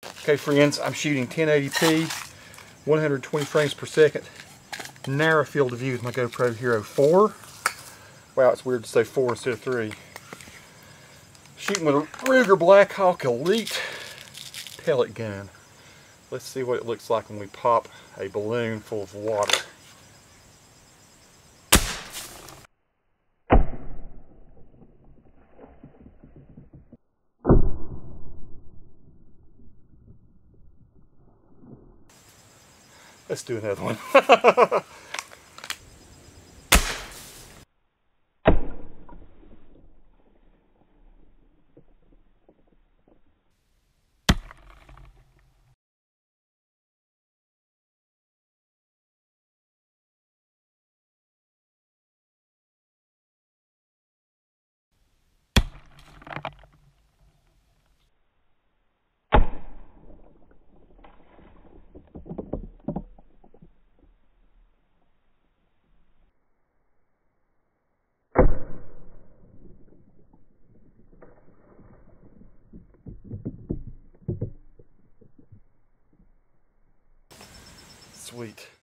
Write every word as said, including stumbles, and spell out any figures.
Okay friends, I'm shooting ten eighty p, one hundred twenty frames per second, narrow field of view with my GoPro Hero four. Wow, it's weird to say four instead of three. Shooting with a Ruger Blackhawk Elite pellet gun. Let's see what it looks like when we pop a balloon full of water. Let's do another one. Sweet.